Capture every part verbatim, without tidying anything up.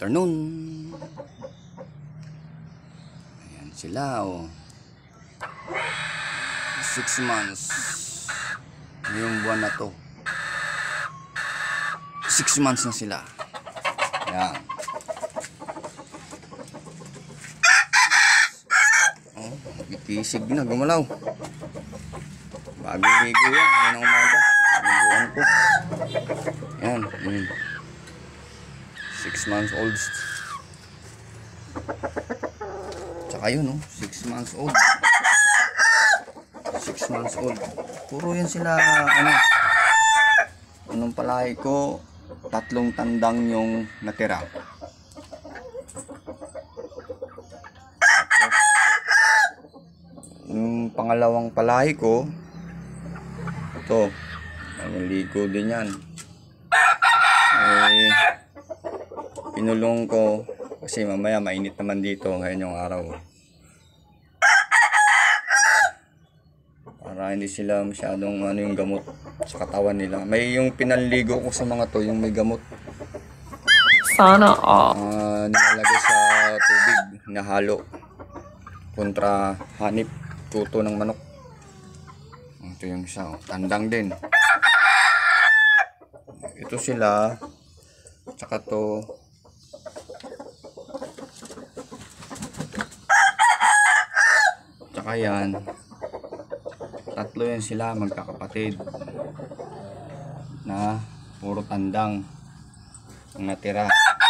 afternoon. Ayan sila oh. Six months. Ngayong buwan na to. Six months na sila. Ayan. Oh, itisig na, gumalaw. Bagong ligo yan. Ayan ang umaga. Liguan ko. Ayan. Mm. Six months old. Tsaka yun, no? Six months old. Six months old. Puro yan sila, ano, anong palagi ko, tatlong tandang yung natira. Yung pangalawang palagi ko, ito, ligo din yan. Eh, pinulong ko kasi mamaya mainit naman dito ngayon yung araw. Para hindi sila masyadong ano yung gamot sa katawan nila. May yung pinaligo ko sa mga to, yung may gamot. Sana all. Uh, nilalagay sa tubig na halo kontra hanip, tuto ng manok. Ito yung isa, oh. Tandang din. Ito sila. Tsaka to. Tsaka yan. Tatlo yan sila magkakapatid. Na puro tandang ang natira.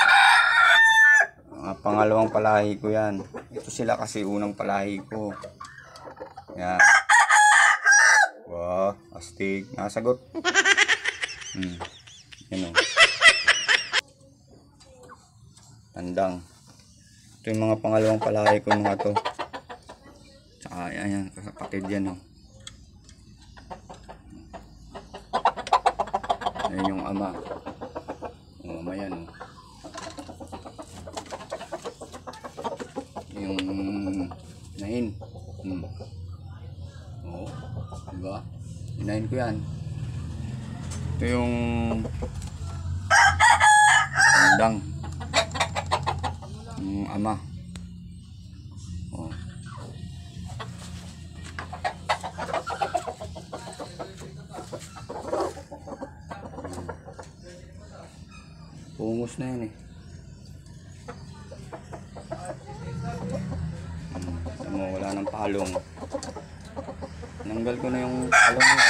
Ang pangalawang palahi ko yan. Ito sila kasi unang palahi ko. Yan. Wow, astig. Nasagot. Hmm. Yan o. Tandang. Ito yung mga pangalawang palahi ko mga to. Tsaka yan, yan. Kapatid yan o. Ayan yung ama. Yung ama yan o. Yung nahin. Hmm. Oo. Diba? Inahin ko yan. Ito yung tandang. Yung ama. Oh. Pungos na yan eh. Hmm. Mo, wala nang palong. Nanggal ko na yung palong na.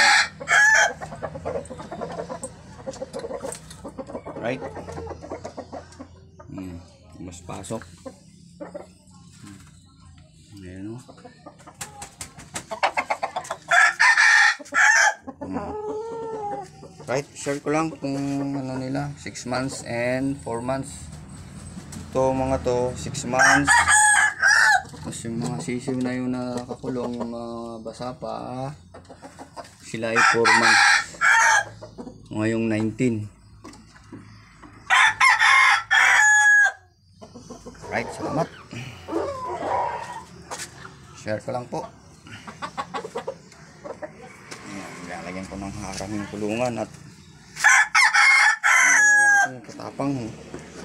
Right? Hmm. Mas pasok. Hmm. Ayan o. Hmm. Right? Share ko lang kung ano nila. six months and four months. Ito mga to, six months. Tapos yung mga sisiw na yung nakakulong, yung mga basa pa, sila ay four months. Ngayong nineteen. Right, salamat. Share ko lang po. Lalagyan ko ng harang yung kulungan at ang dalawang ito, katapang.